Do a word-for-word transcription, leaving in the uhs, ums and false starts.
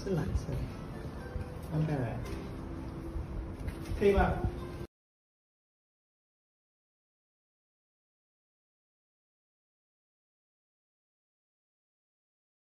是蓝色，翻开来，可以吗？